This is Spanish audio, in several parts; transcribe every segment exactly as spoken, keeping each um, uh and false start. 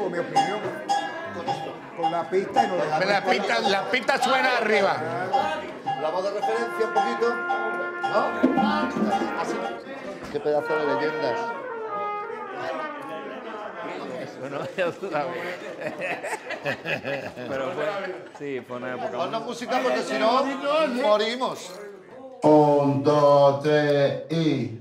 digo mi opinión. Con esto. Con la pista y no le La pista, la pista suena arriba. La voz de referencia un poquito. ¿No? Así. Qué pedazo de leyendas. Bueno, ya tú sabes. Pero fue, sí, fue una época... Ponnos música porque si no, morimos. Un, dos, tres y...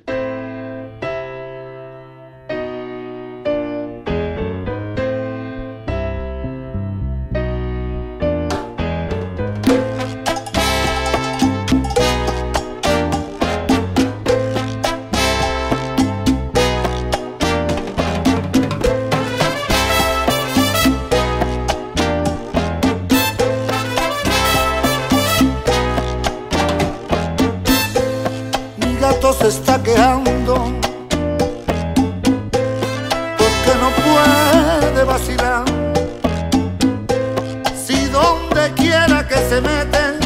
Se está quejando porque no puede vacilar. Si donde quiera que se mete,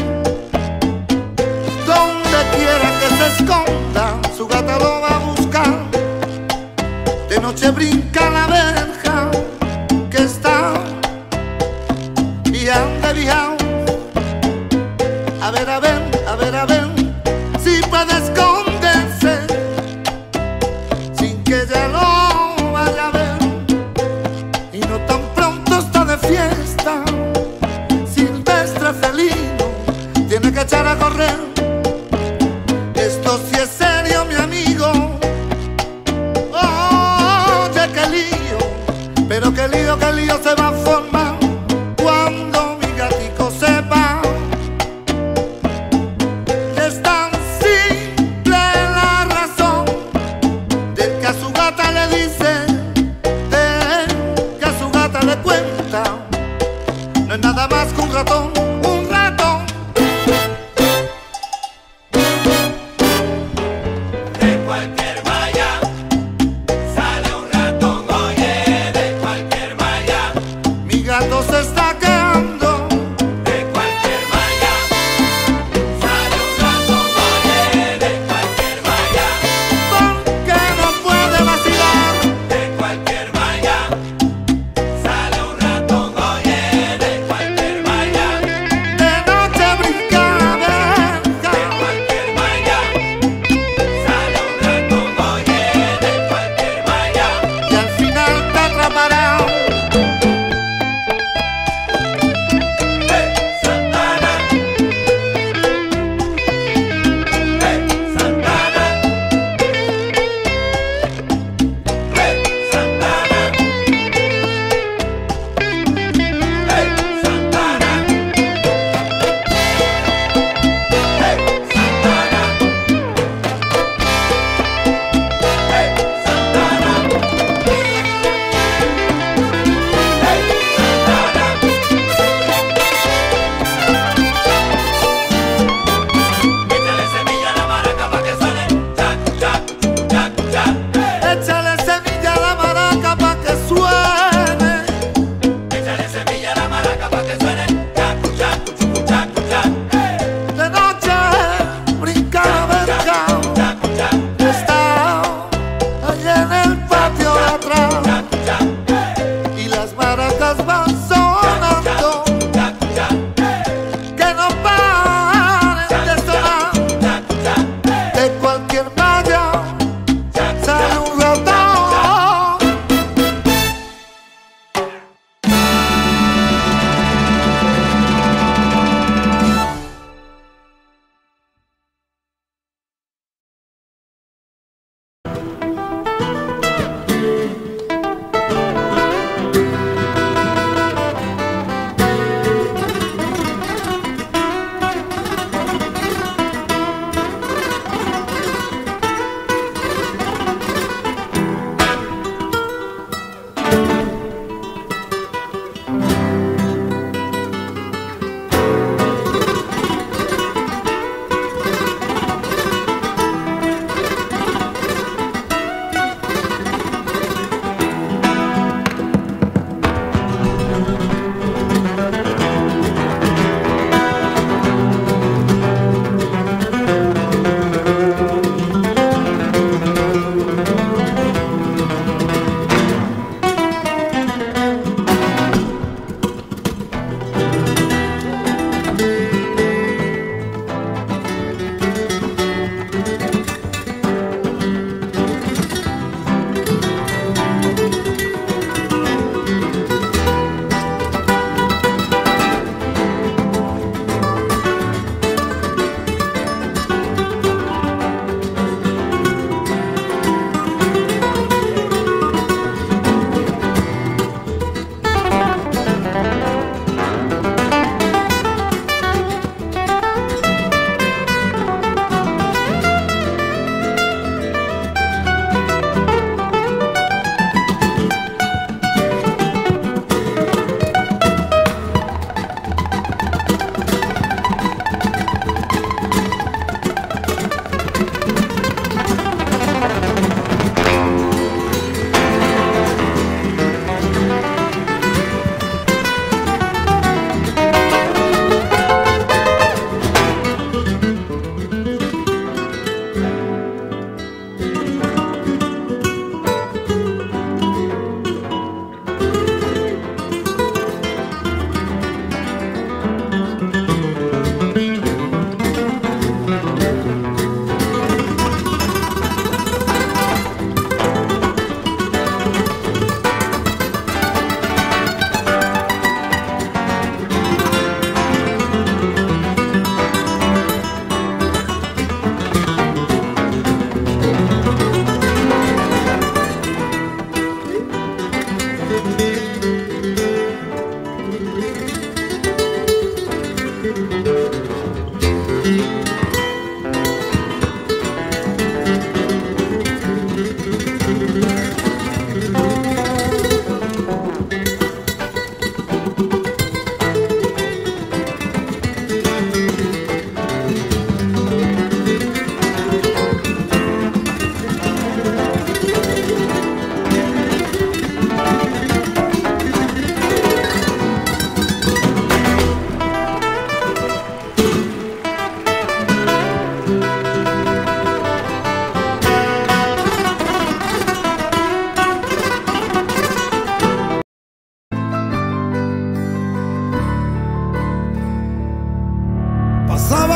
donde quiera que se esconda, su gata lo va a buscar. De noche brinca la verja que está bien de viajado. A ver, a ver, a ver, a ver si puede esconderse sin que ella lo vaya a ver. Y no tan pronto está de fiesta, silvestre felino, tiene que echar a correr. Esto sí es serio, mi amigo. Oye, qué lío, pero qué lío, qué lío se va a formar cuando mi gatico sepa que es tan simple la razón del que a su gata le dice, del que a su gata le cuenta. No es nada más que un ratón, un ratón. De cualquier malla sale un ratón, oye, de cualquier malla. Mi gato se está quedando. De cualquier malla sale un ratón, oye, de cualquier malla. Porque no puede vacilar. De cualquier malla sale un ratón, oye, de cualquier malla.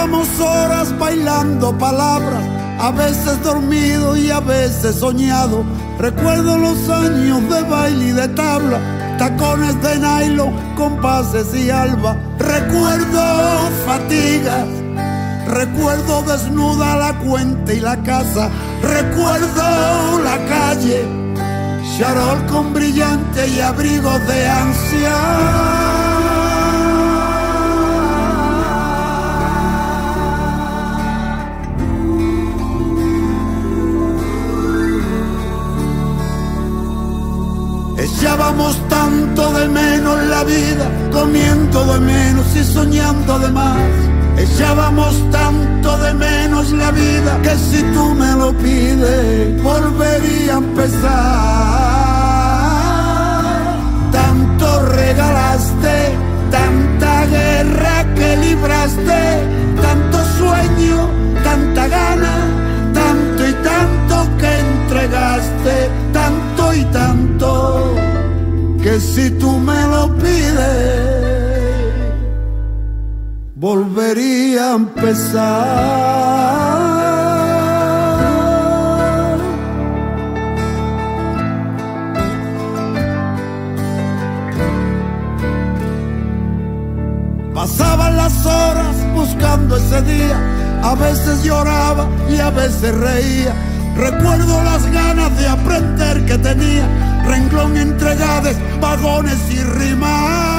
Echábamos horas bailando palabras, a veces dormido y a veces soñado. Recuerdo los años de baile y de tabla, tacones de nylon, compases y alba. Recuerdo fatigas, recuerdo desnuda la cuenta y la casa. Recuerdo la calle, charol con brillante y abrigos de ansia. Echábamos tanto de menos la vida, comiendo de menos y soñando de más. Echábamos tanto de menos la vida, que si tú me lo pides, volvería a empezar. Tanto regalaste, tanta guerra que libraste, tanto sueño, tanta gana, tanto y tanto que entregaste, tanto y tanto que si tú me lo pides, volvería a empezar. Pasaban las horas buscando ese día, a veces lloraba y a veces reía. Recuerdo las ganas de aprender que tenía, renglón entre gades, vagones y rimas.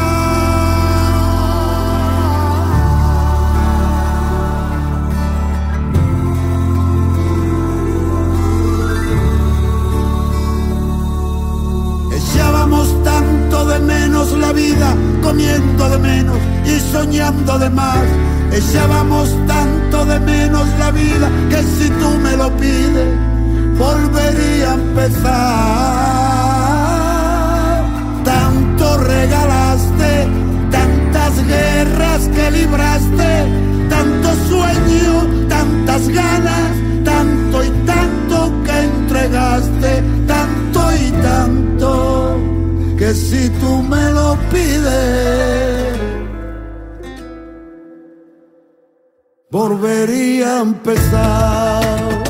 Echábamos tanto de menos la vida, comiendo de menos y soñando de más. Echábamos tanto de menos la vida, que si tú me lo pides, volvería a empezar. Tanto regalaste, tantas guerras que libraste, tanto sueño, tantas ganas, tanto y tanto que entregaste, tanto y tanto que si tú me lo pides, volvería a empezar.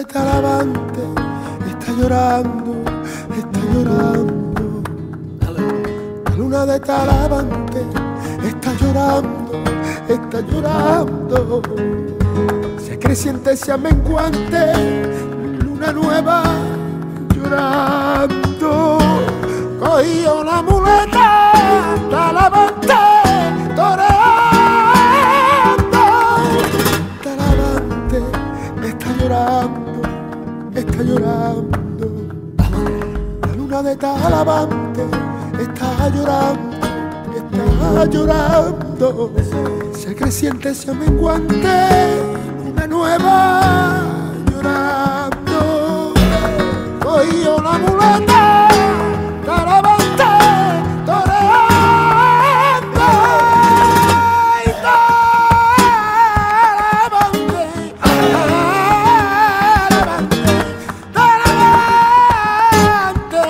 Talavante está llorando, está llorando. La luna de Talavante está llorando, está llorando. Se creciente, se menguante, luna nueva llorando. Cogió la muleta, Talavante toreando. Talavante está llorando, está llorando. La luna de Talavante está llorando, está llorando. Se creciente, se menguante, luna nueva llorando. Cogió la muleta, Talavante toreando. Ay, Talavante, Talavante, Talavante,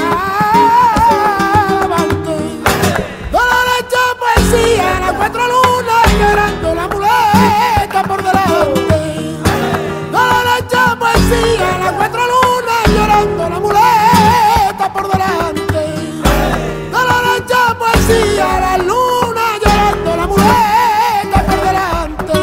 Talavante. Dolores de poesía, las cuatro lunas llorando, la muleta por delante. Dolores de poesía, las cuatro lunas llorando, la muleta por delante. Dolores de poesía, la luna llorando, la muleta por delante.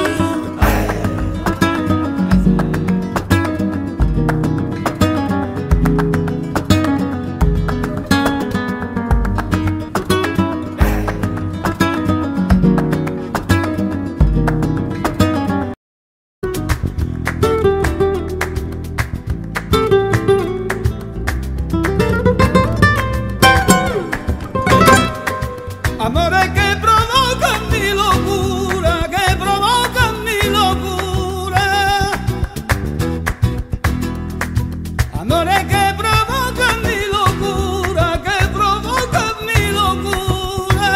Amores que provocan mi locura, que provocan mi locura. Amores que provocan mi locura, que provocan mi locura.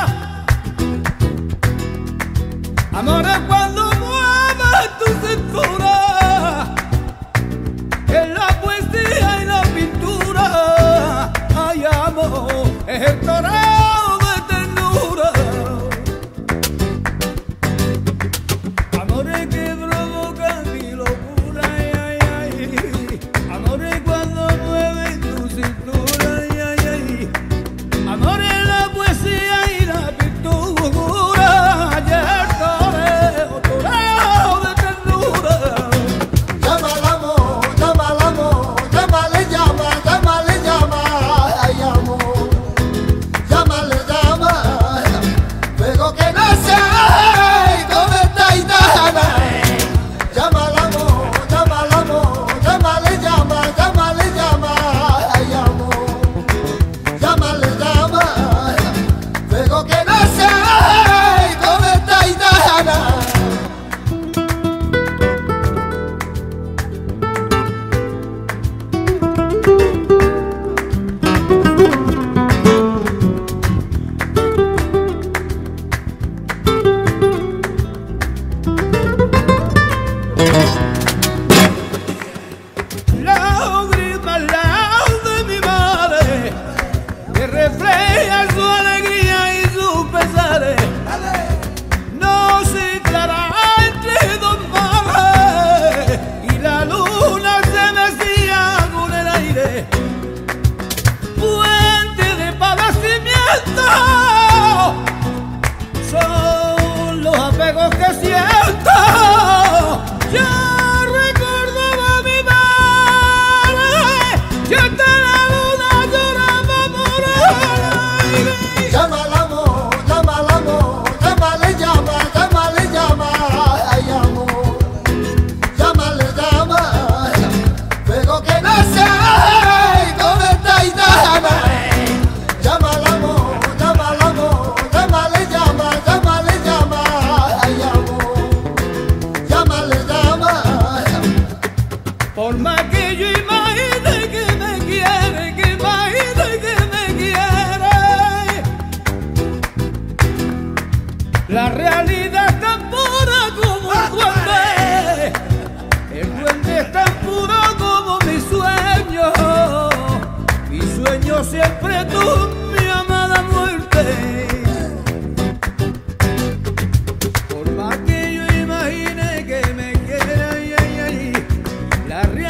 Amores cuando mueves tu cintura, en la poesía y la pintura. Ay, amor, es el toreo. Amores que provocan mi locura, ay, ay, ay. Amores cuando mueves tu cintura, ay, ay, ay. Amores la poesía y la pintura, y el toreo, toreo de ternura. Llama al amor, llama al amor, llámale, llama, llámale, llama, ay amor, llámale, llama, fuego que nace, ay, ¿dónde está Itana? Llama al amor, llama al amor, llámale, llama, llámale, llama, ay amor, llámale, llama, fuego que nace, ay, ¿dónde está Itana? Lágrima al lado de mi madre, que refleja su alegría y sus pesares. No se clara entre dos mares, y la luna se mecía con el aire. Puente de padecimiento, son los apegos que siento. Yo recordaba a mi madre, yo te la luna lloraba por el aire. Llama al amor, llama al amor, llámale, llama, llámale, llama, ay amor, llámale, llama, fuego que nace, ay, ¿dónde está Itana? Llama al amor, llama al amor, llámale, llama, llámale, llama, ay amor, llámale, llama. Por más que yo imagine que me quiere, que imagine que me quiere, la realidad es tan pura como el duende. El duende es tan puro como mi sueño. Mi sueño siempre tú, mi amada muerte. Por más que yo imagine que me quiera, ay, ay, ay, la realidad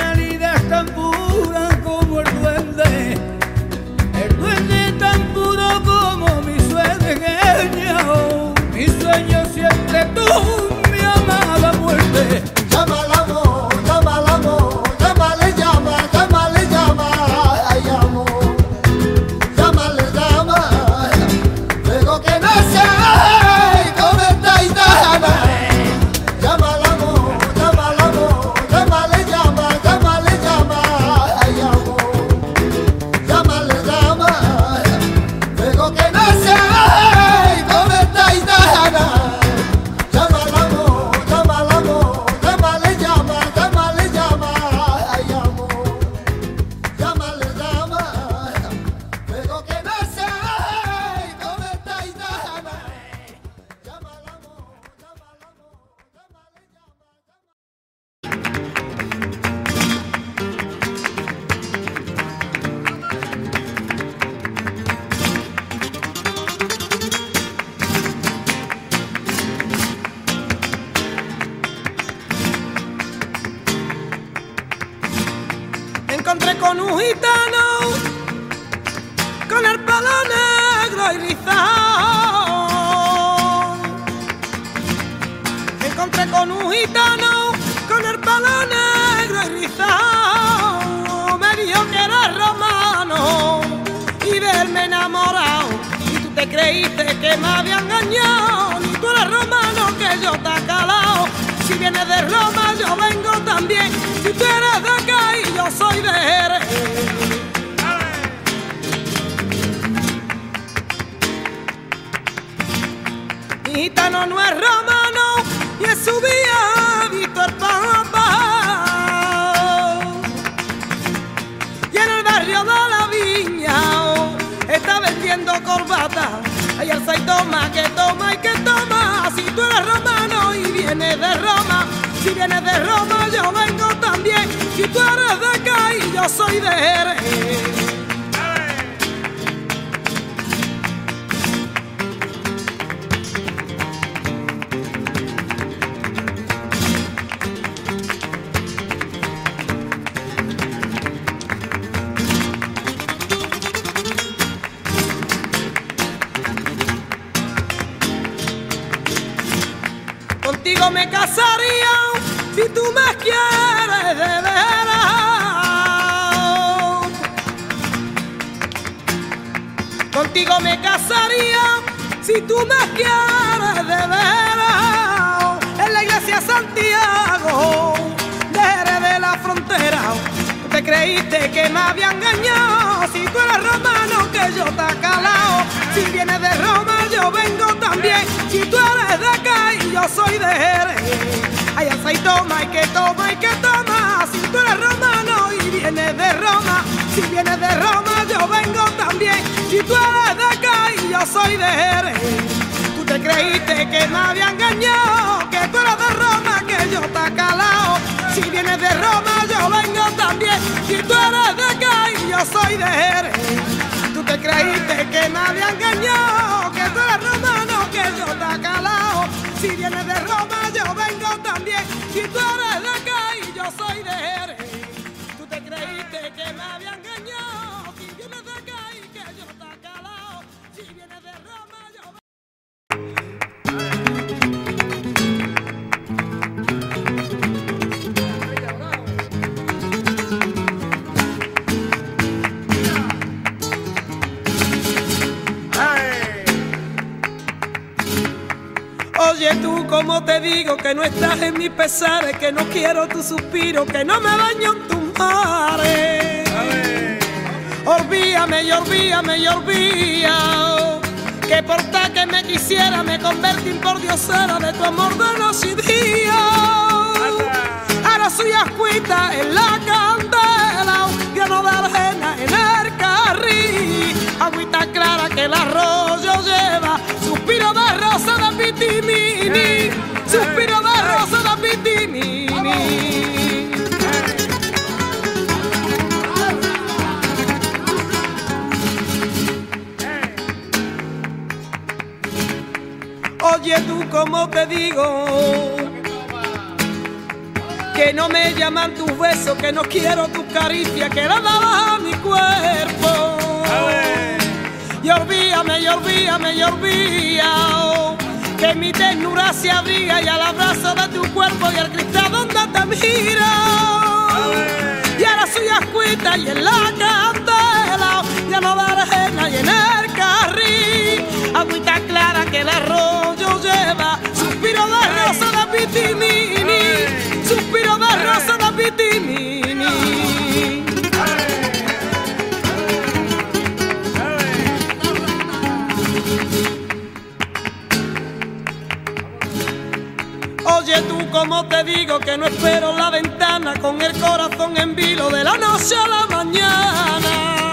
con un gitano, con el pelo negro y rizado. Me encontré con un gitano, con el pelo negro y rizado. Me dijo que era romano y verme enamorado. Y tú te creíste que me había engañado. Ni tú eres romano que yo te he calado. Si vienes de Roma yo vengo también. Si tú eres de acá y yo soy de Jerez. Mi gitano no es romano y en su día ha visto el Papa. Y en el barrio de la Viña oh, está vendiendo corbata. Hay el seis toma que toma y que toma. Si tú eres romano y vienes de Roma, si vienes de Roma yo vengo también. Si tú eres de acá y yo soy de Jerez. Contigo me casaría si tú me quieres de veras. Contigo me casaría si tú me quieres de veras. En la iglesia Santiago, de Jerez de la Frontera. Tú te creíste que me había engañado. Si tú eres romano que yo te he calado. Si vienes de Roma yo vengo también. Si tú eres de acá y yo soy de Jerez. Hay el seis toma y que toma y que toma. Si tú eres romano y vienes de Roma. Si vienes de Roma yo vengo también. Si tú eres de acá y yo soy de Jerez. Tú te creíste que me había engañado. Que tú eres de Roma que yo te he calado. Si vienes de Roma yo vengo también. Si tú eres de acá y yo soy de Jerez. Tú te creíste que me había engañado. Que tú eres romano que yo te he calado. Si vienes de Roma yo vengo también. Si tú eres de acá y yo soy de Jerez. Tú te creíste que me había engañado. Si vienes de acá y que yo te he calado. Si vienes de Roma yo vengo. Oye tú, como te digo que no estás en mis pesares, que no quiero tu suspiro, que no me baño en tus mares. Olvídame y olvídame y olvídame, que por tal que me quisiera me convertí en por diosera de tu amor de noche y día. Ahora soy ascuita en la candela, lleno de arena en el carril, agüita clara que el arroyo lleva, suspiro de rosa de pitimini, suspiro de rosa de pitimini. Oye tú, como te digo, que no me llaman tus besos, que no quiero tus caricias, que la dabas a mi cuerpo. Y olvídame, y olvídame, y olvídame, que mi ternura se abriga y al abrazo de tu cuerpo y al cristal donde te miro. Y ahora soy ascuita y en la candela, lleno de arena y en el carril, agüita clara que el arroyo lleva, suspiro de rosa de pitimini, suspiro de rosa de pitimini. Oye tú, como te digo que no espero en la ventana con el corazón en vilo de la noche a la mañana.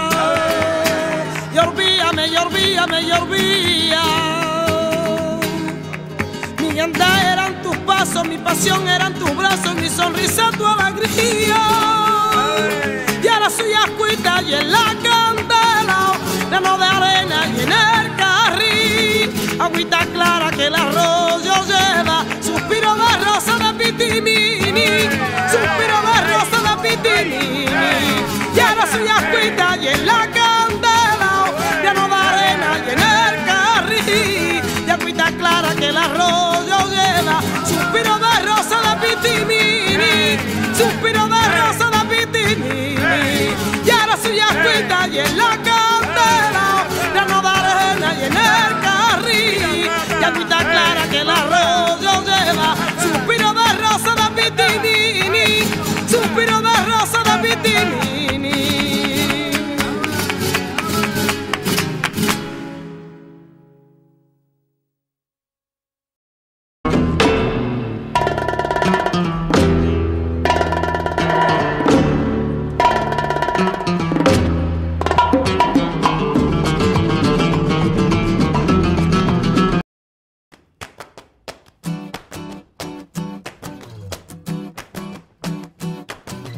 Y olvídame, y olvídame, y olvídame. Mi andar eran tus pasos, mi pasión eran tus brazos, mi sonrisa tu alegría. Y ahora soy ascuita y en la candela, lleno de arena y en el carril, agüita clara que el arroyo lleva, suspiro de rosa de pitimini, suspiro de rosa de pitimini. Y ahora soy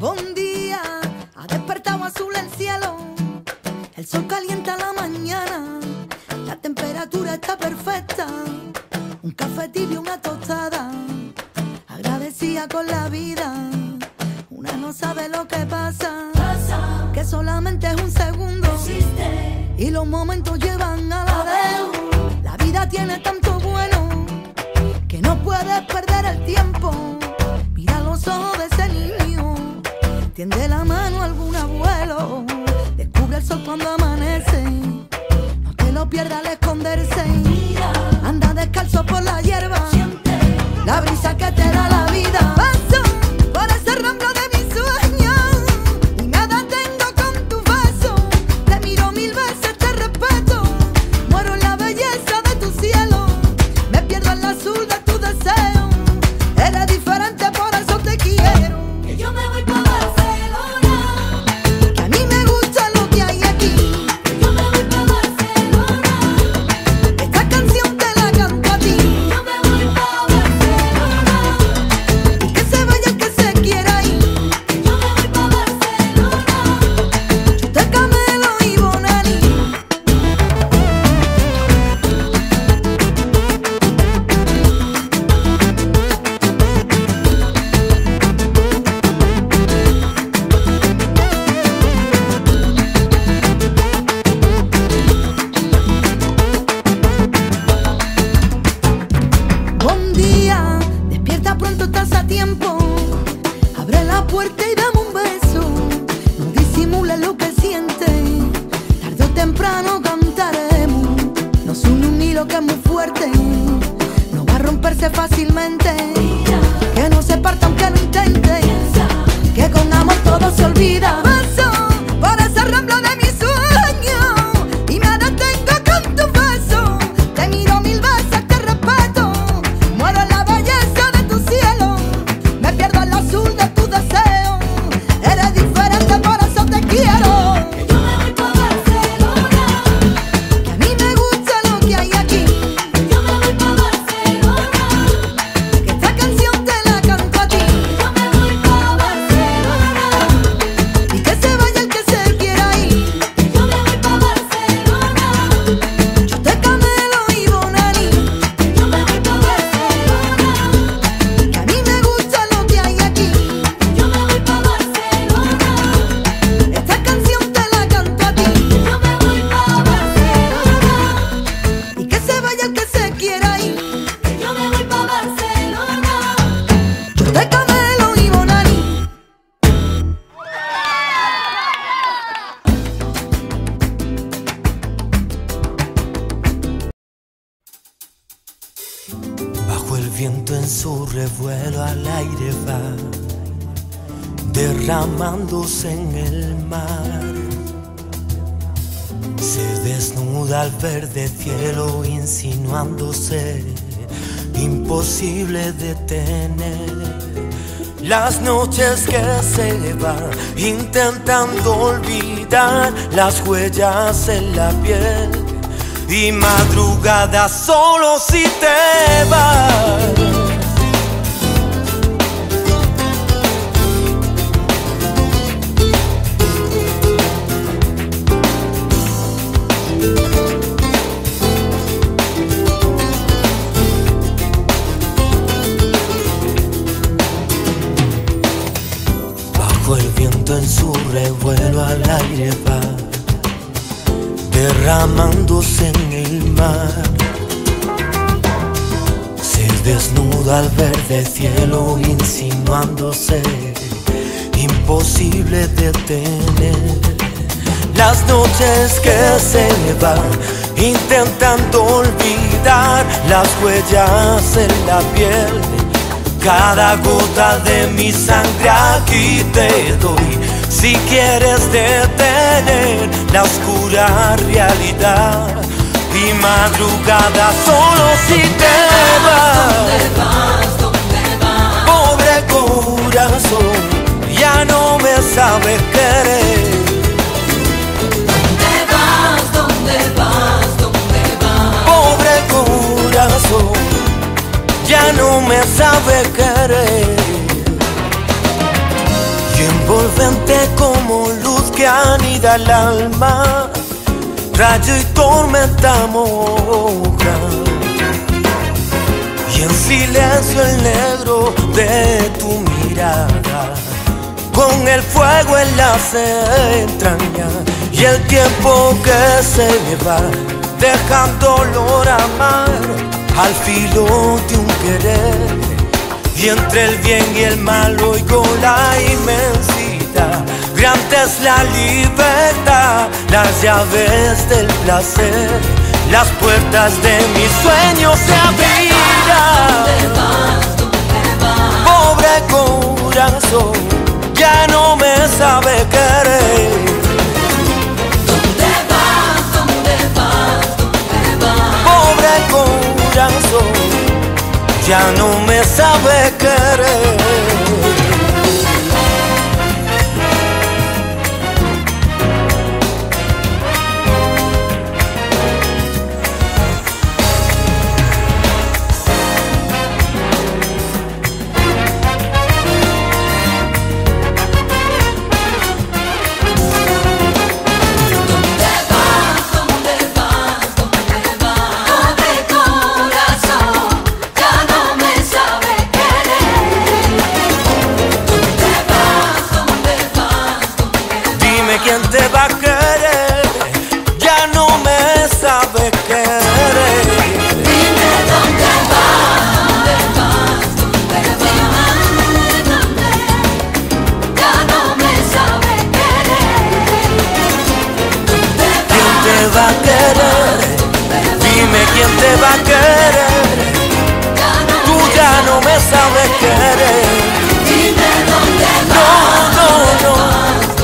Buen día, ha despertado azul el cielo, el sol calienta la mañana, la temperatura está perfecta, un café tibio, una tostada, agradecida con la vida, una no sabe lo que pasa, pasa. Que solamente es un segundo, existe. Y los momentos llevan a la vez, la vida tiene tanto bueno, que no puedes perder el tiempo, mira los ojos de ese niño, tiende la mano a algún abuelo, descubre el sol cuando amanece, no te lo pierdas al esconderse, mira, anda descalzo por la hierba, siente la brisa que te da la vida, paso por ese ramblo de mis sueños, y nada tengo con tu beso, te miro mil veces, te respeto, muero en la belleza de tu cielo, me pierdo en el azul de tu deseo, eres diferente, por eso te quiero, que yo me voy pa' Barcelona, que a mí me gusta lo que hay aquí, que yo me voy pa' Barcelona, esta canción te la canto a ti, que yo me voy pa' Barcelona, y que se vaya el que se quiera ir, que yo me voy pa' Barcelona, Chute, Camelo y Bonani. Buen día, despierta pronto, estás a tiempo, abre la puerta y dame un beso, no disimules lo que sientes, tarde o temprano cantaremos, nos une un hilo que es muy fuerte, no va a romperse fácilmente, que no se parta aunque lo intente, que con amor todo se olvida, paso por ese ramblo de mis sueños, y me detengo con tu beso, te miro mil veces, te respeto, muero en la belleza de tu cielo, me pierdo en el azul de tu deseo, eres diferente, por eso te quiero, que yo me voy pa' Barcelona, que a mí me gusta lo que hay aquí, que yo me voy pa' Barcelona, que esta canción te la canto a ti, que yo me voy pa' Barcelona, y que se vaya el que se quiera ir, que yo me voy pa' Barcelona, Chute, Camelo y Bonani, que yo me voy pa' Barcelona, que a mí me gusta lo que hay aquí, que yo me voy pa' Barcelona, esta canción te la canto a ti, que yo me voy pa' Barcelona, y que se vaya el que se quiera ir, que yo me voy pa' Barcelona, Chute, Camelo y Bonani. Bajo el viento en su revuelo al aire va, derramándose en el mar. Se desnuda al verde cielo insinuándose, imposible detener. Las noches que se van intentando olvidar las huellas en la piel, y madrugada solo si te vas. Bajo el viento en su revuelo al aire va, derramándose en el mar. Se desnuda al verde cielo insinuándose, imposible detener. Las noches que se van intentando olvidar las huellas en la piel. Cada gota de mi sangre aquí te doy, si quieres detener la oscura realidad. Y madrugada solo si te vas. ¿Dónde vas? Pobre corazón, ya no me sabes querer. ¿Dónde vas? ¿Dónde vas? ¿Dónde vas? Pobre corazón, ya no me sabe querer. Y herida el alma, rayo y tormenta mojan. Y en silencio el negro de tu mirada, con el fuego en las entrañas, y el tiempo que se me va, dejando olor a mar al filo de un querer. Y entre el bien y el mal oigo la inmensidad, grande es la libertad, las llaves del placer, las puertas de mis sueños se abrirán. Pobre corazón, ya no me sabe querer. ¿Dónde vas? ¿Dónde vas? ¿Dónde vas? Pobre corazón, ya no me sabe querer. ¿Quién te va a querer? Ya no me sabe querer. Dime dónde vas, dónde vas, dónde vas, dónde, ya no me sabe querer. ¿Quién te va a querer? Dime quién te va a querer. Tú ya no me sabes querer. Dime dónde No, vas, no, no.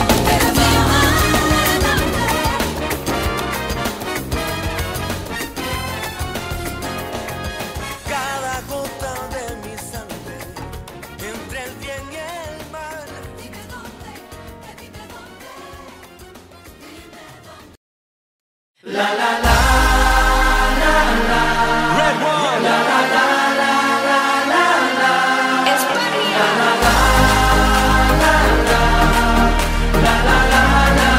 Cada gota de mi sangre, entre el bien y el mal. dime dónde, dime dónde, dime dónde. La la la la la. Red One. La la la la la la la. España. La la la la la. La la la la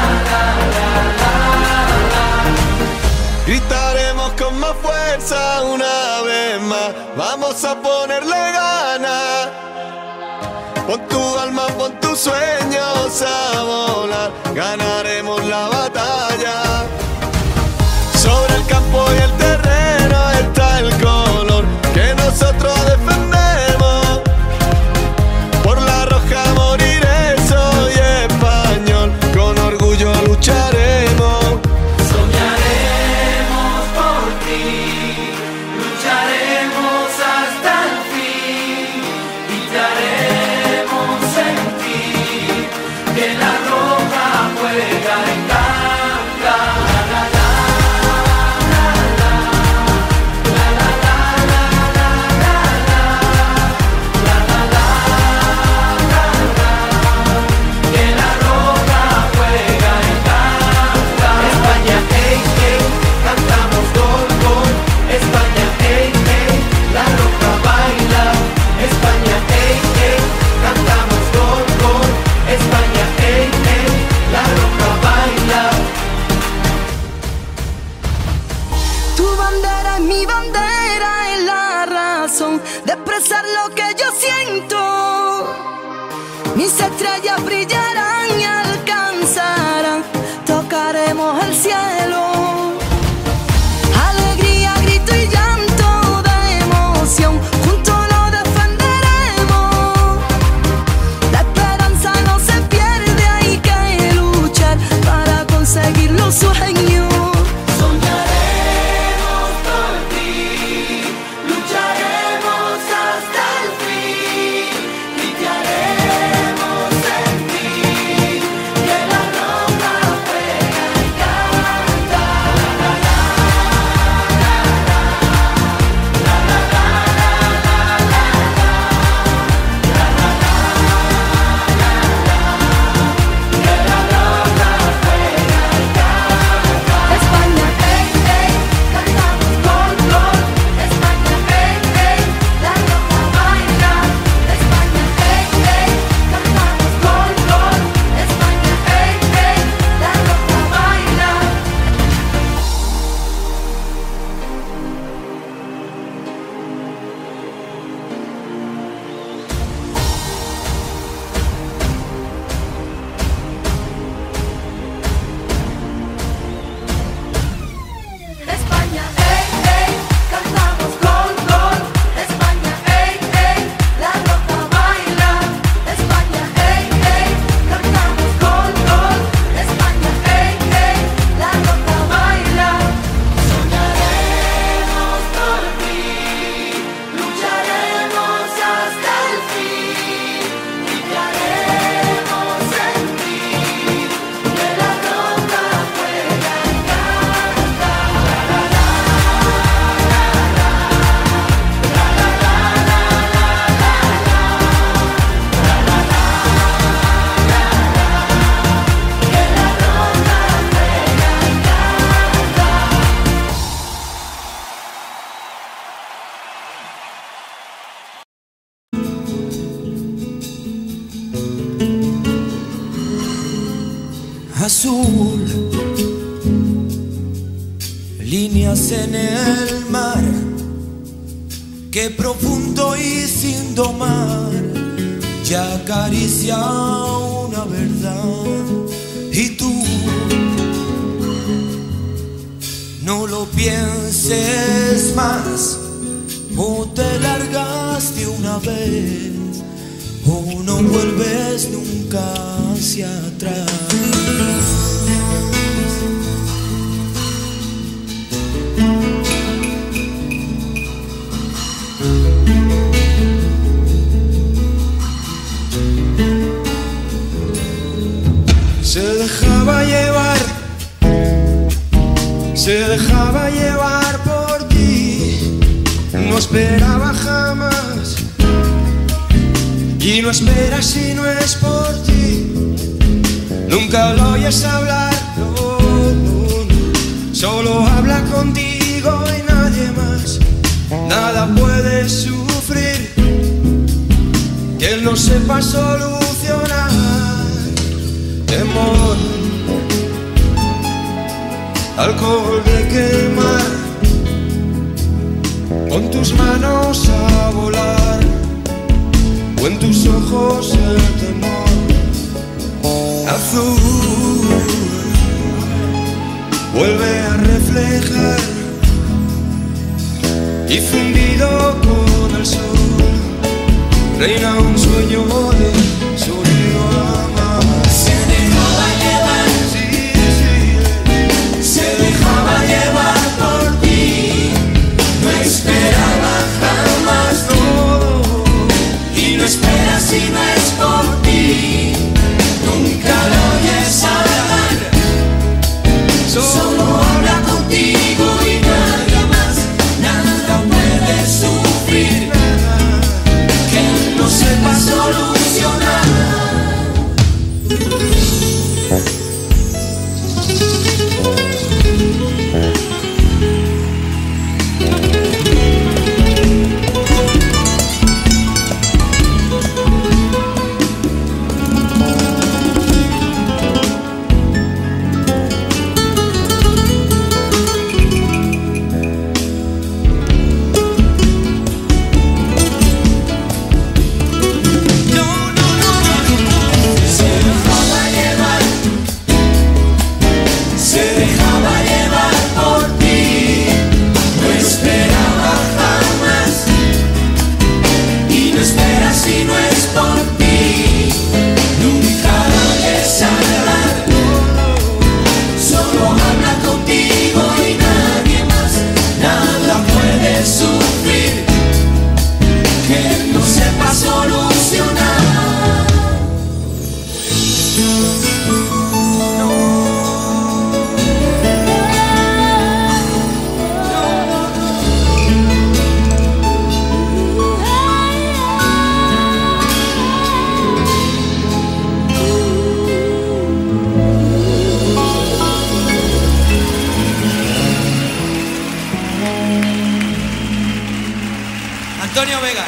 la la. Gritaremos con más fuerza una vez más, vamos a ponerle ganas. Pon tu alma, pon tus sueños a volar, ganaremos la batalla. Sobre el campo y el terreno está el color que nosotros defendemos. Por la roja moriré, soy español, con orgullo lucharemos. Soñaremos por ti, lucharemos hasta el fin, y te haremos sentir que la roja juega en cambia. La la la la la, la la la la la la, la la la la la, que la roja juega en cambia. España, hey, hey, cantamos gol, gol. España, hey, hey, la roja baila. España, hey, hey, cantamos gol, gol. España, hey, hey, la roja baila. Tu bandera es mi bandera, es la razón de expresar lo que yo siento. Mis estrellas brillarán y alcanzarán, tocaremos el cielo. Alegría, grito y llanto de emoción, juntos lo defenderemos. La esperanza no se pierde, hay que luchar para conseguir los sueños. Soñaremos por ti, lucharemos hasta el fin, y te haremos sentir azul, líneas en el mar, que profundo y sin domar ya acaricia una verdad. Y tú no lo pienses más, o te largas de una vez, o no vuelves nunca hacia atrás. Se dejaba llevar, se dejaba llevar por ti, no esperaba jamás, y no esperas si no es por ti. Nunca lo oyes hablar, no, no, no. Solo habla contigo y nadie más. Nada puede sufrir que él no sepa solucionar. Temor, alcohol de quemar, pon tus manos a volar, o en tus ojos el temor. Azul, vuelve a reflejar, y fundido con el sol, reina un sueño de sonido amar. Se dejaba llevar, sí, sí, se dejaba llevar por ti, no esperaba jamás, no, y no espera si no es por ti. Nunca lo oyes hablar, solo habla contigo y nadie más. Nada puede sufrir que él no sepa solucionar. Antonio Vega.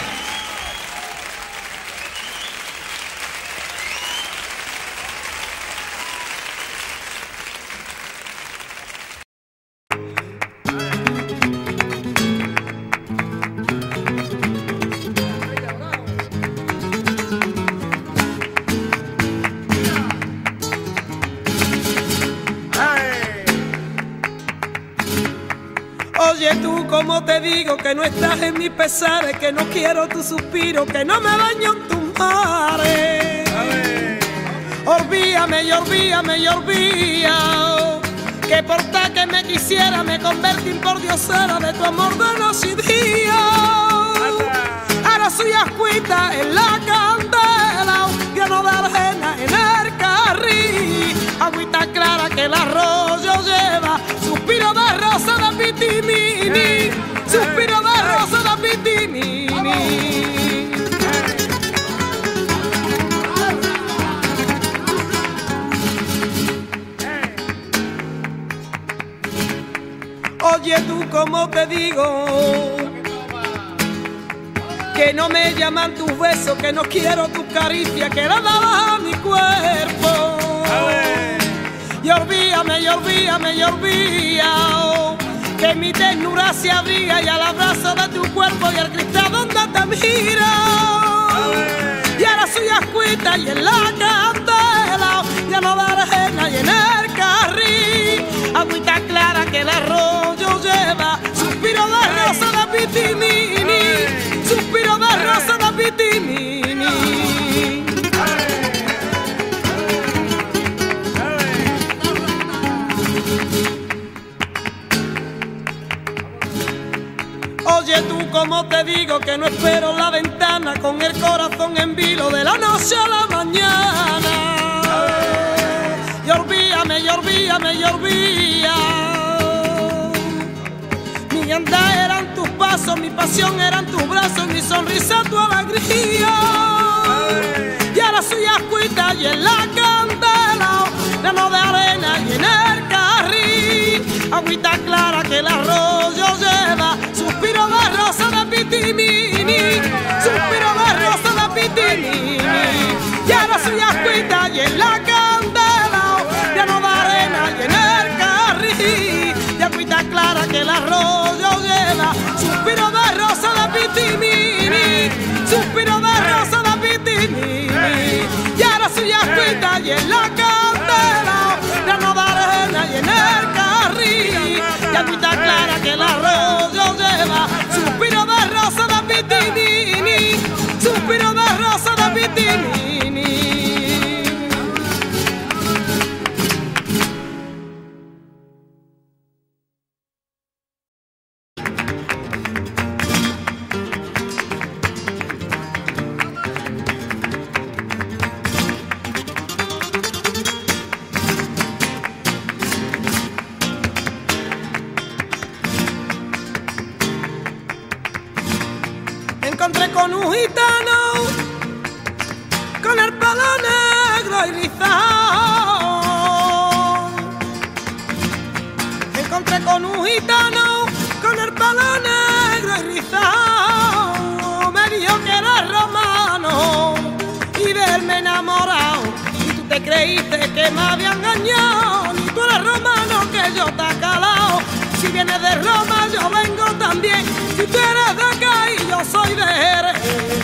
Oye tú, como te digo que no estás en mis pesares, que no quiero tu suspiro, que no me baño en tus mares. Olvídame y olvídame y olvida que por tal que me quisiera me convertí en por diosera de tu amor de noche y día. Ahora soy ascuita en la candela, lleno de arena en el carril, agüita clara que el arroyo lleva, suspiro de rosa de pitimini, suspiro de rosa de pitimini. Oye tú, como te digo que no me llaman tus besos, que no quiero tus caricias, que la dabas a mi cuerpo. Y olvídame, y olvídame, y olvídame que mi ternura se abriga y al abrazo de tu cuerpo y al cristal donde te miro. Y ahora soy ascuita y en la candela, ya no da arena y en el carril. Agüita clara que el arroyo lleva, suspiro de rosa de pitimini, suspiro de rosa de pitimini. Oye tú, como te digo que no espero en la ventana con el corazón en vilo de la noche a la mañana. Y olvídame, y olvídame, y olvídame. Mi andar eran tus pasos, mi pasión eran tus brazos, mi sonrisa tu alegría. Y ahora soy ascuita y en la candela, grano de arena y en el carril. Agüita clara que el arroyo lleva, suspiro de rosa de pitimini, suspiro de rosa de pitimini. Y ahora soy ascuita y en la candela, grano de arena y en el carril. Y agüita clara que el arroyo lleva, suspiro de rosa de pitimini, suspiro de rosa de pitimini. Y ahora soy ascuita y en la candela, grano de arena y en el carril. Y agüita clara que el arroyo lleva, suspiro de rosa de pitimini, suspiro de rosa de pitimini. Encontré con un gitano, con el pelo negro y rizado. Encontré con un gitano, con el pelo negro y rizado. Me dijo que era romano y verme enamorado. Y tú te creíste que me había engañado. Ni tú eres romano que yo te he calado. Si vienes de Roma yo vengo también. Si tú eres de acá y yo soy de Jerez.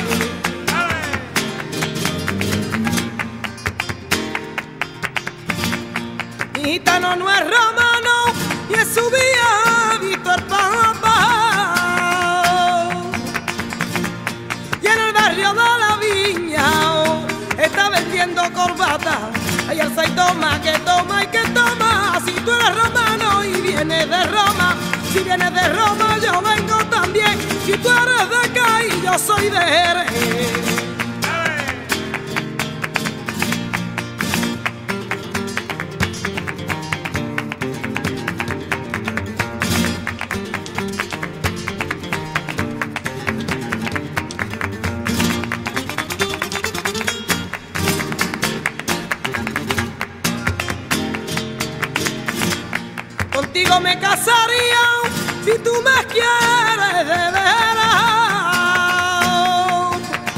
Mi gitano no es romano y en su vida ha visto el Papa. Y en el barrio de la Viña está vendiendo corbata. Hay alza y toma, que toma y que toma. Si tú eres romano y vienes de Roma, si vienes de Roma yo vengo también. Si tú eres de acá y yo soy de Jerez. Contigo me casaría si tú me quieres de veras.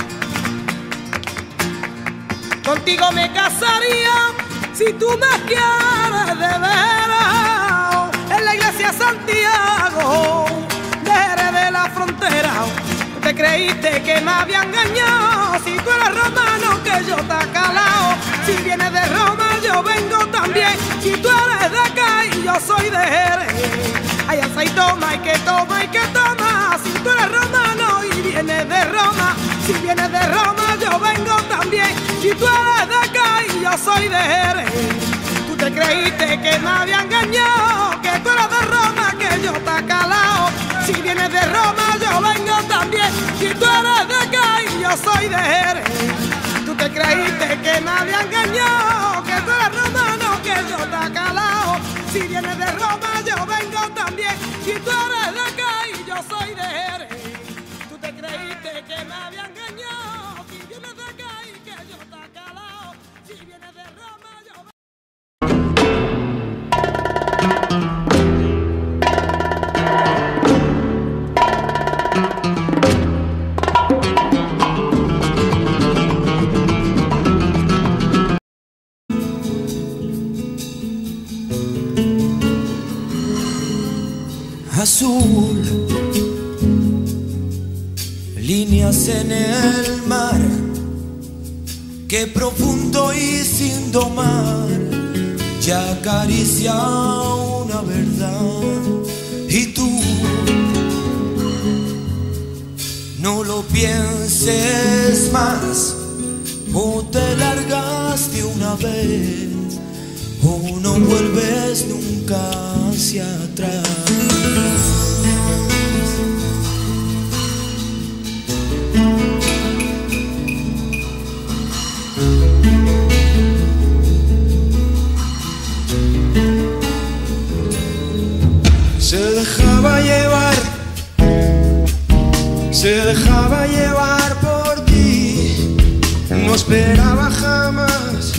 Contigo me casaría si tú me quieres de veras. En la iglesia Santiago, de Jerez de la Frontera. Te creíste que me había engañado. Si tú eres romano que yo te he calado. Si vienes de Roma yo vengo también. Si tú eres de acá y yo soy de Jerez. Hay alza y toma y que toma y que toma. Si tú eres romano y vienes de Roma, si vienes de Roma yo vengo también. Si tú eres de acá y yo soy de Jerez. Tú te creíste que me había engañado. Que tú eres de Roma que yo te he calado. Si vienes de Roma yo vengo también. Si tú eres de acá y yo soy de Jerez. Tú te creíste que me había engañado. Que tú eres romano que yo te he calado. Si vienes de Roma yo vengo también. Si tú eres de acá y yo soy de Jerez. Tú te creíste que me había engañado. Si vienes de acá y que yo te he calado. Si vienes de Roma yo vengo. azul, líneas en el mar, que profundo y sin domar ya acaricia una verdad. Y tú no lo pienses más, o te largas de una vez, o no vuelves nunca hacia atrás. Se dejaba llevar, se dejaba llevar por ti, no esperaba jamás,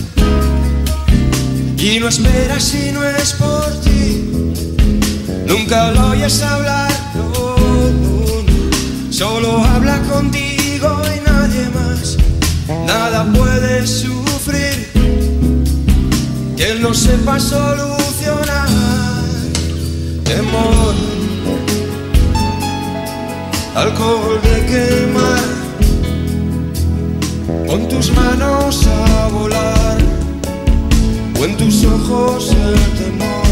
y no espera si no es por ti. Nunca lo oyes hablar, no, no, no. Solo habla contigo y nadie más. Nada puede sufrir que él no sepa solucionar. Temor, alcohol de quemar, pon tus manos a volar, o en tus ojos el temor.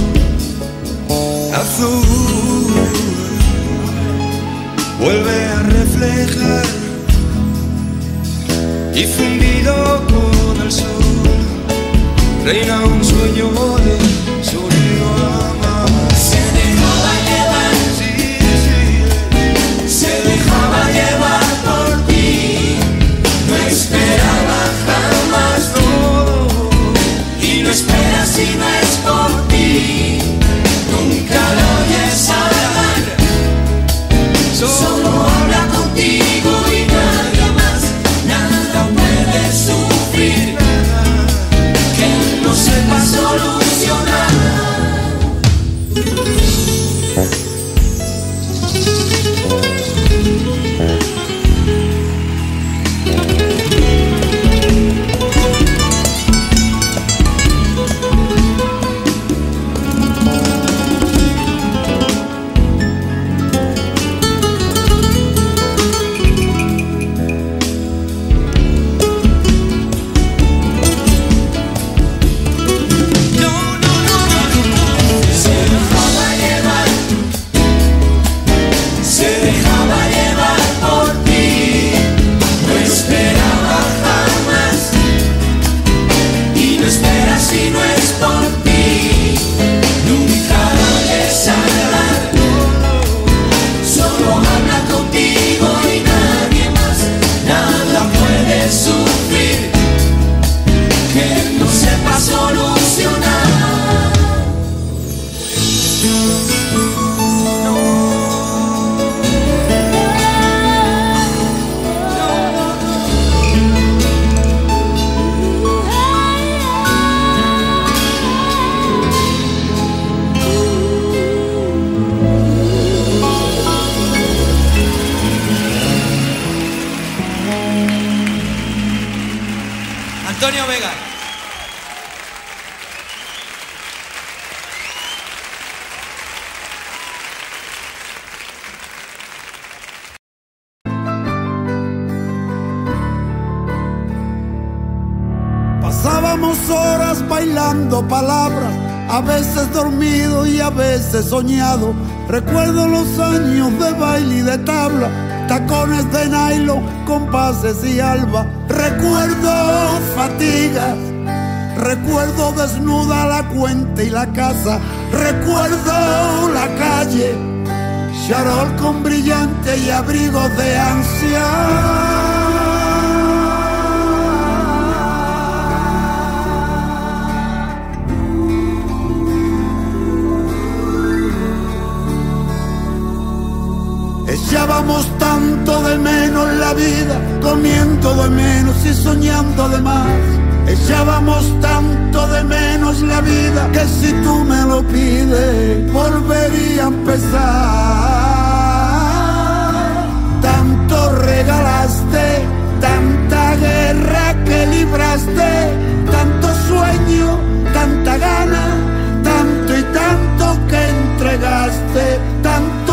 Azul, vuelve a reflejar, y fundido con el sol, reina un sueño de sonido amar. Se dejaba llevar, sí, sí, se dejaba llevar por ti, no esperaba jamás, no, y no espera si no es por ti. Nunca lo oyes hablar, solo habla contigo y nadie más. Nada puede sufrir que él no sepa solucionar. Antonio Vega. Pasábamos horas bailando palabras, a veces dormido y a veces soñado. Recuerdo los años de baile y de tabla, tacones de nylon, compases y alba. Recuerdo fatigas, recuerdo desnuda la cuenta y la casa. Recuerdo la calle, charol con brillante y abrigos de ansia. Echábamos tanto de menos la vida, comiendo de menos y soñando de más. Echábamos tanto de menos la vida, que si tú me lo pides, volvería a empezar. Tanto regalaste, tanta guerra que libraste, tanto sueño, tanta gana, tanto y tanto que entregaste, tanto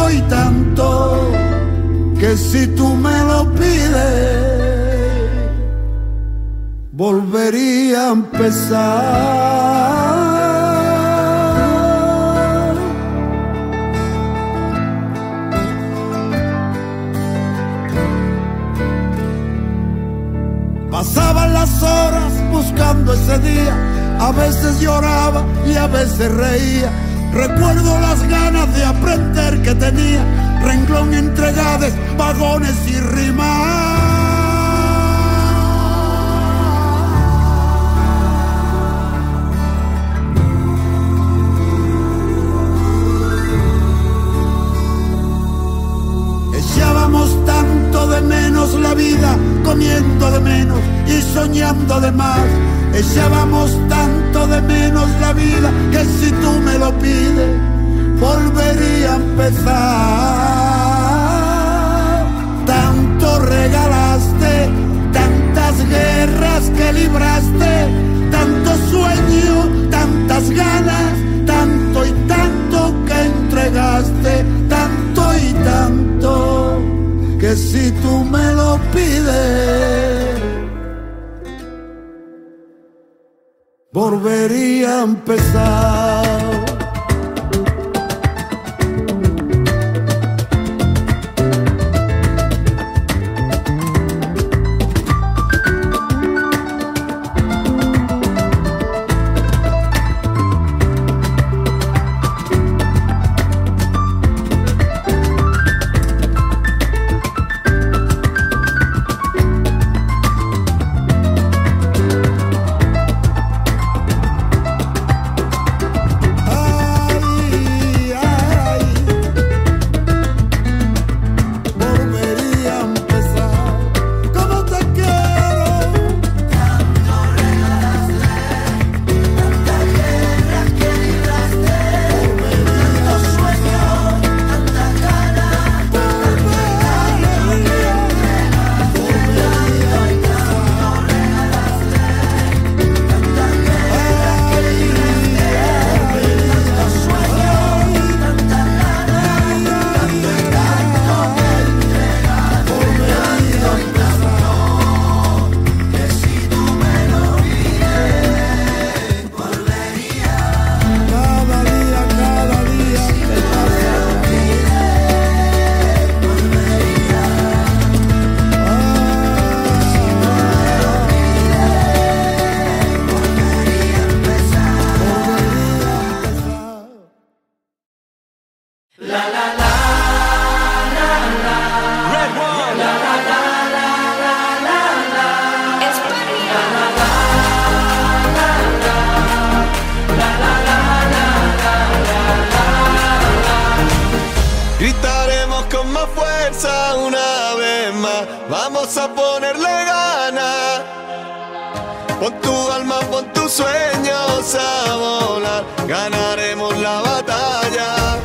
si tú me lo pides, volvería a empezar. Pasaban las horas buscando ese día, a veces lloraba y a veces reía. Recuerdo las ganas de aprender que tenía, renglón entregades, vagones y rimas. Echábamos tanto de menos la vida, comiendo de menos y soñando de más. Echábamos tanto de menos la vida que si tú me lo pides, volvería a empezar. Tanto regalaste, tantas guerras que libraste, tanto sueño, tantas ganas, tanto y tanto que entregaste, tanto y tanto que si tú me lo pides, volvería a empezar. Gritaremos con más fuerza una vez más, vamos a ponerle ganas. Pon tu alma, pon tus sueños a volar, ganaremos la batalla.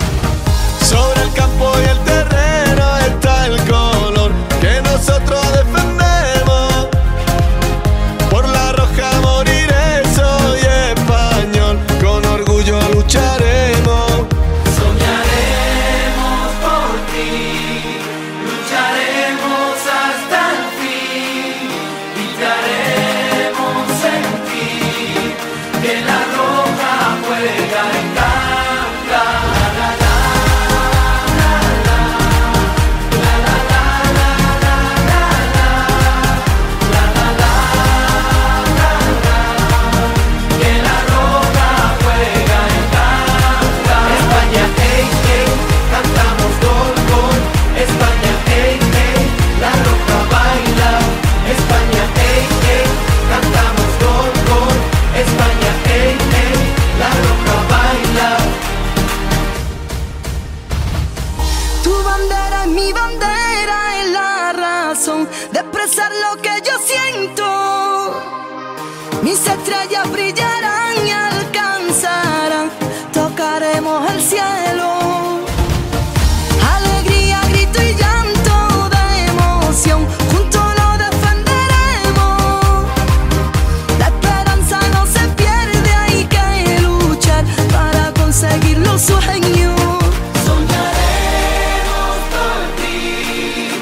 Sobre el campo y el terreno está el color que nosotros defendemos. Por la roja moriré, soy español, con orgullo lucharemos. Soñaremos por ti, lucharemos hasta el fin, gritaremos en ti, que la roja juega en canta. La, la, la, la, la, la, la, la, la, la, la, la, la, que la roja juega en canta. España, hey, hey, cantamos gol, gol. España, hey, hey, la roja baila. España, hey, hey, cantamos gol, gol. España, hey, hey, la roja baila. Tu bandera es mi bandera, es la razón de expresar lo que yo siento. Mis estrellas brillarán y alcanzarán, tocaremos el cielo. Alegría, grito y llanto de emoción, juntos lo defenderemos. La esperanza no se pierde, hay que luchar para conseguir los sueños. Soñaremos por ti,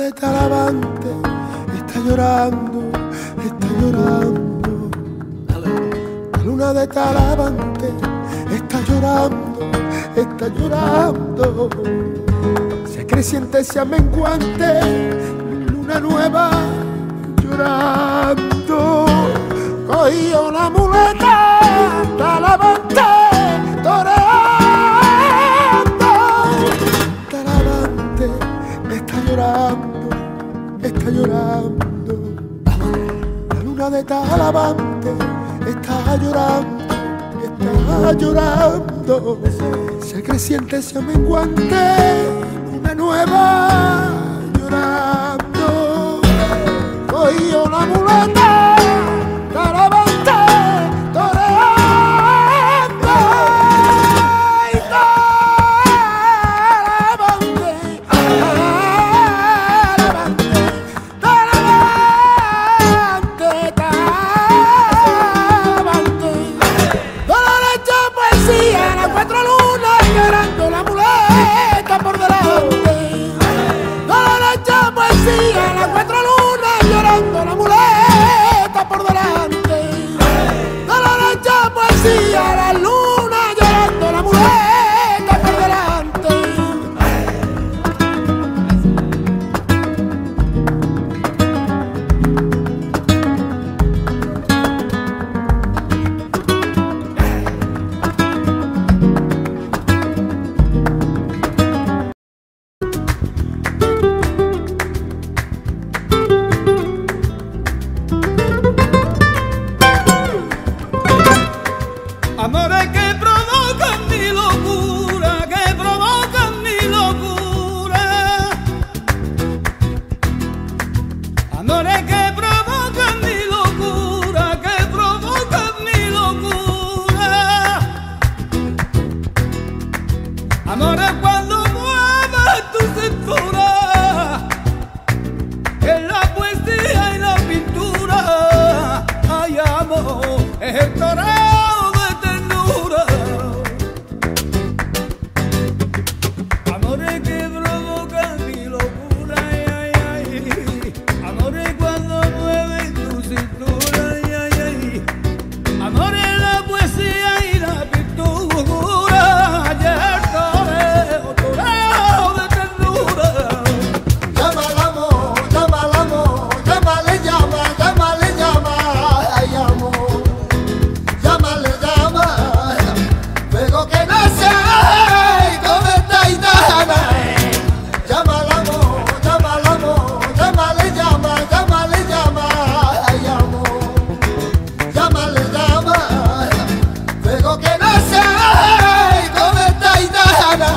de Talavante está llorando, está llorando. La luna de Talavante está llorando, está llorando. Se creciente, se menguante, luna nueva llorando. Cogió una muleta, Talavante, toreando. Talavante está llorando, está llorando. La luna de Talavante está llorando, está llorando. Se creciente, se menguante, luna nueva llorando. Cogió la muleta, Talavante, toreando. Ay, Talavante, Talavante, Talavante, Talavante. Dolores de poesía, las cuatro lunas llorando, la muleta por delante. Dolores de poesía, las cuatro lunas llorando, la muleta por delante. Dolores de poesía, la luna llorando, la muleta por delante. Amores que provocan mi locura, que provocan mi locura. Amores que provocan mi locura, que provocan mi locura. Amores cuando mueves tu cintura, en la poesía y la pintura. Ay, amor, es el toreo. Amores que provocan mi locura, ay, ay, ay. Amores cuando mueven tu cintura, ay, ay, ay. Amores la poesía y la pintura, y el toreo, toreo de ternura. Llama al amor, llama al amor, llámale, llama, llámale, llama, ay amor, llámale, llama, fuego que nace, ¿dónde está Itana? Llama al amor, llama al amor, llámale, llama, llámale, llama, ay amor, llámale, llama, fuego que nace, ¿dónde está Itana?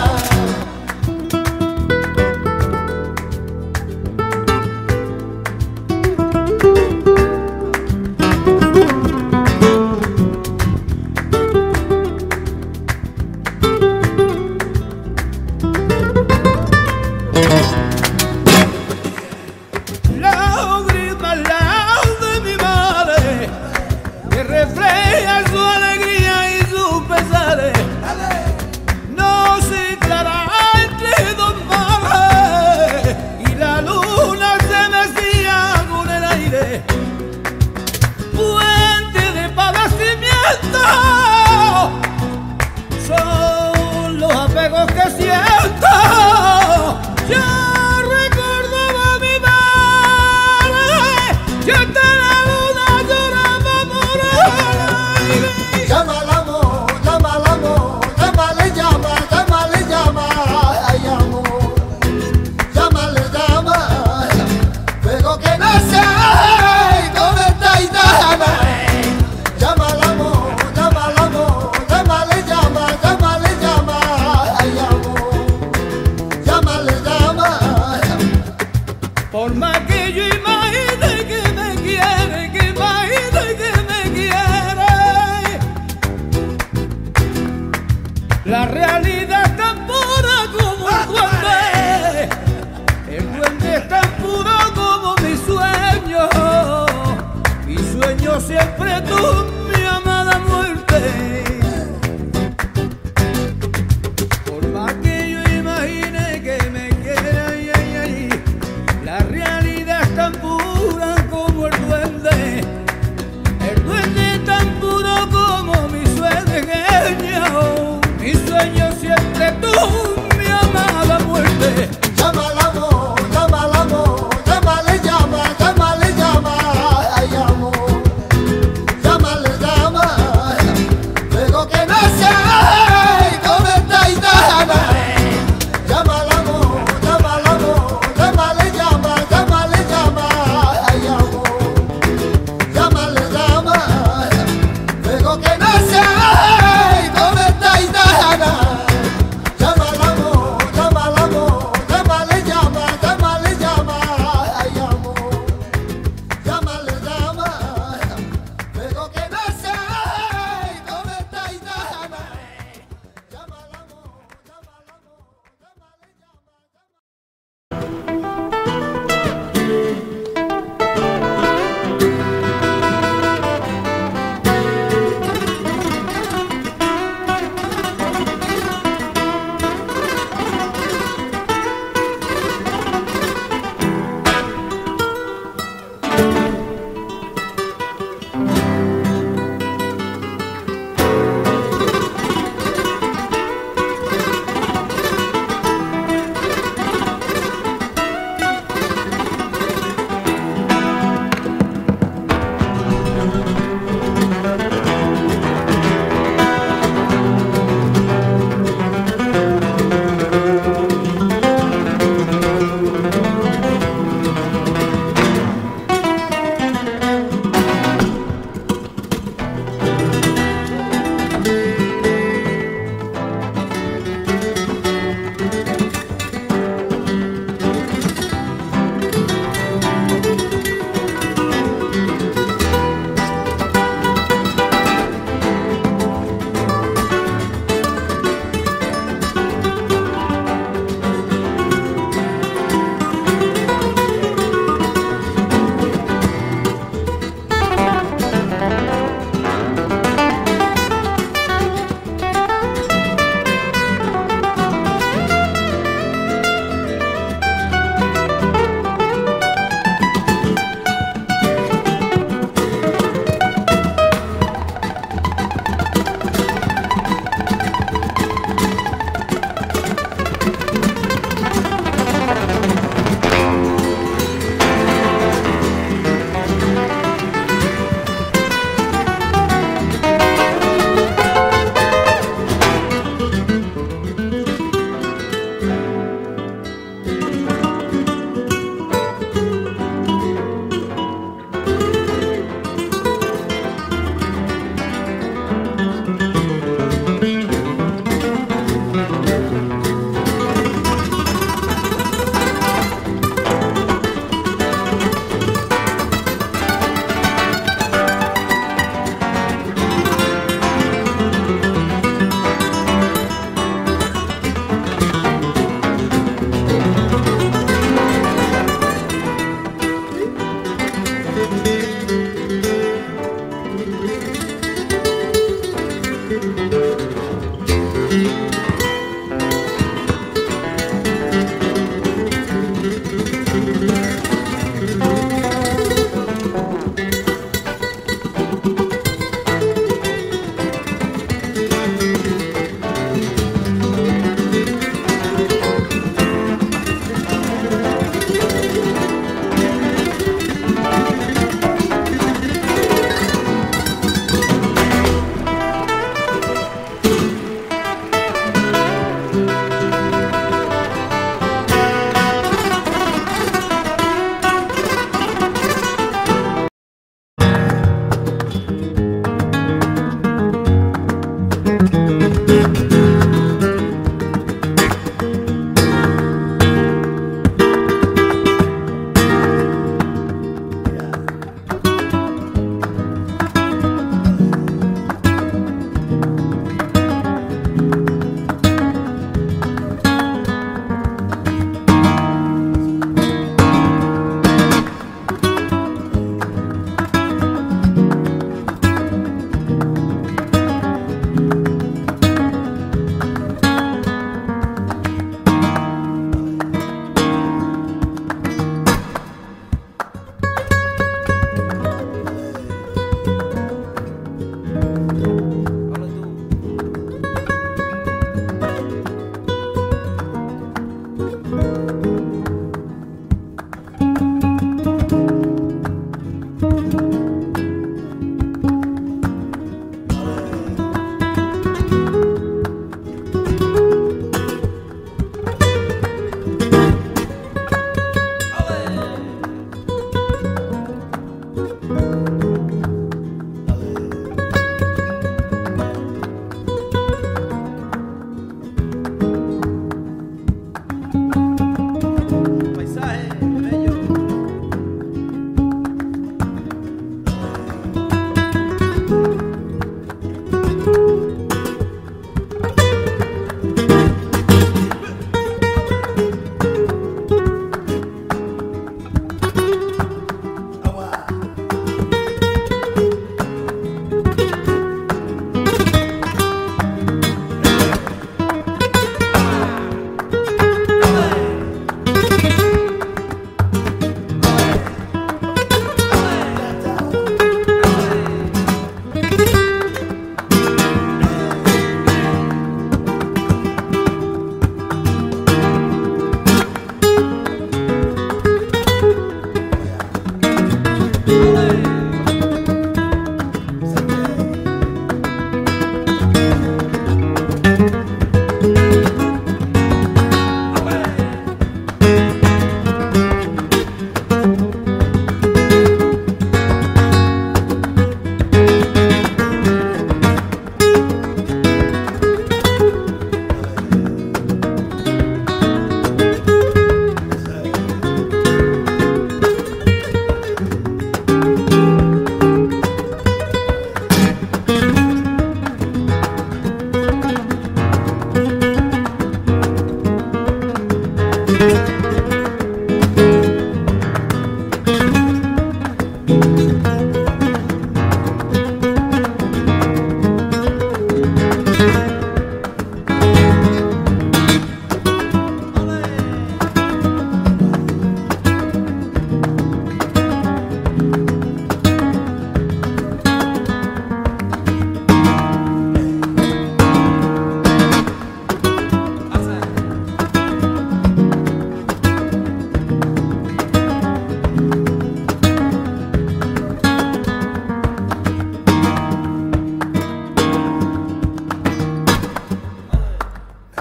Lágrima al lado de mi madre, que refleja su alegría y sus pesares. No se clara entre dos mares, y la luna se mecía con el aire. Puente de padecimiento, son los apegos que siento. Yo recordaba a mi madre, yo te la luna lloraba por él. Llama al amor, llama al amor, llámale, llama, llámale, llama, ay amor, llámale, llama, fuego que nace, ¿dónde está Itana? Llama al amor, llama al amor, llámale, llama, llámale, llama, ay amor, llámale, llama. Por más que yo imagine que me quiere, que imagine que me quiere, la realidad es tan pura como el duende. El duende es tan puro como mi sueño. Mi sueño siempre tú, mi amada muerte. Por más que yo imagine que me quiera, ay, ay, ay, la tú, mi amada muerte. Llama al amor, llama al amor, llámale, llama, llámale, llama, ay amor, llámale, llama, luego que nace, ay, con esta gitana. Llama al amor, llama al amor, llámale, llama, llámale, llama, ay amor, llámale, llama, luego que nace, ay, con esta gitana. Llama al amor, llama al amor,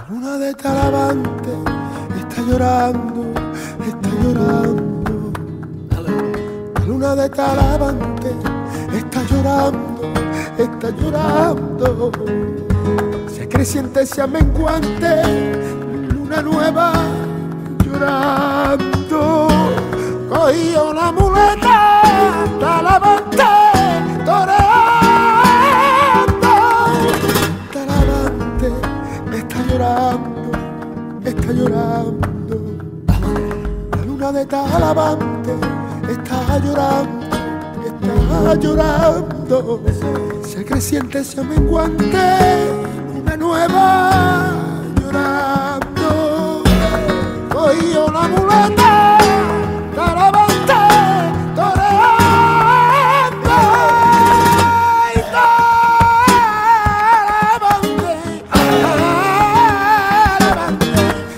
luna de Talavante está llorando, está llorando. La luna de Talavante está llorando, está llorando. Se creciente, se menguante, luna nueva llorando. Cogió la muleta, Talavante, toreando. Talavante está llorando, está llorando. La luna de Talavante está llorando, está llorando. Se creciente, se menguante, luna nueva llorando. Cogió la muleta, Talavante, toreando. Ay, Talavante, Talavante,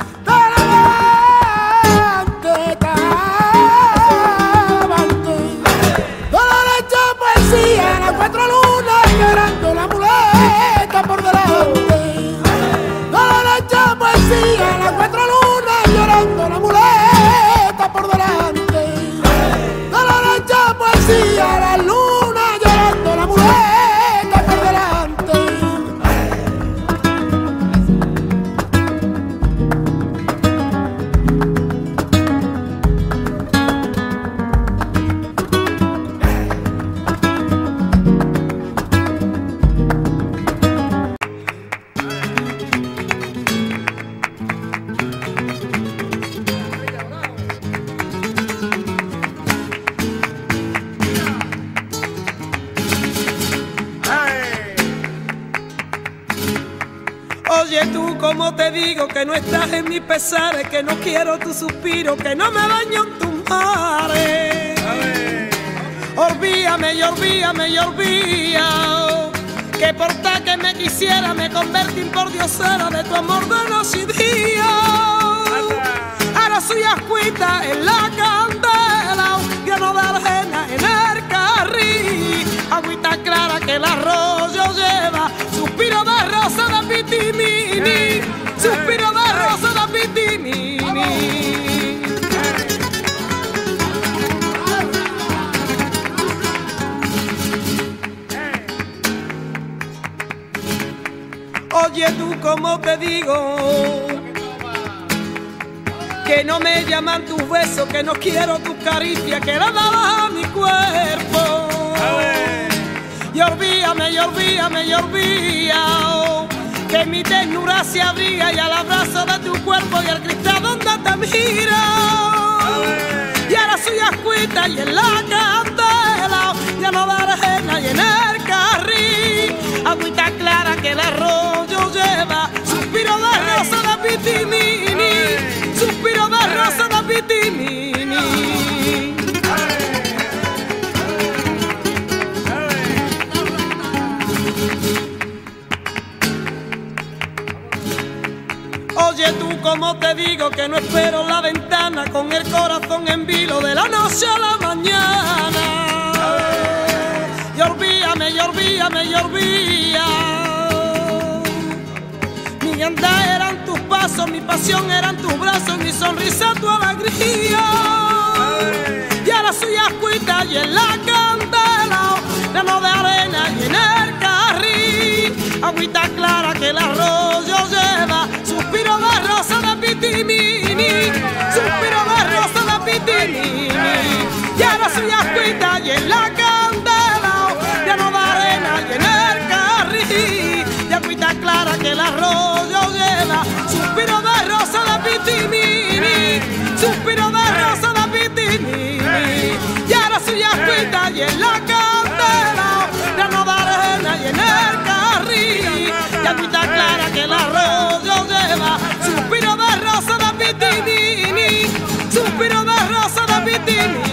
Talavante, Talavante. Dolores de poesía, las cuatro lunas llorando, la muleta por delante. Dolores de poesía, las cuatro lunas llorando, la muleta por delante. Dolores de poesía, la luna llorando, la muleta por delante. Oye tú, como te digo que no estás en mis pesares, que no quiero tu suspiro, que no me baño en tus mares. Olvídame y olvídame y olvídame, que por tal que me quisiera me convertí en por diosera de tu amor de noche y día. Ahora soy ascuita en la candela, grano de arena en el carril, agüita clara que el arroyo lleva, suspiro de rosa de pitimini, suspiro de rosa de pitimini. Oye tú, como te digo, que no me llaman tus besos, que no quiero tus caricias, que la dabas a mi cuerpo. Y olvídame, y olvídame, y olvídame, que mi ternura se abriga y al abrazo de tu cuerpo y al cristal donde te miro. Y ahora soy ascuita y en la candela, ya no de arena y en el carril, agüita clara que el arroyo lleva, suspiro de rosa de pitimini, suspiro de rosa de pitimini. Oye tú, como te digo que no espero la ventana con el corazón en vilo de la noche a la mañana. Y olvídame, y olvídame, y olvídame, mi andar eran tus pasos, mi pasión eran tus brazos, mi sonrisa tu alegría. Y ahora soy ascuita y en la candela, grano de arena y en el carril, agüita clara que el arroyo lleva, suspiro de rosa de pitimini, suspiro de rosa de pitimini. Y ahora soy ascuita y en la candela, grano de arena y en el carril, y agüita clara que el arroyo lleva, suspiro de rosa de pitimini, suspiro de rosa de pitimini. Y ahora soy ascuita y en la candela, grano de arena y en el carril, y agüita clara que el arroyo lleva, suspiro de rosa de pitimini, suspiro de rosa de pitimini.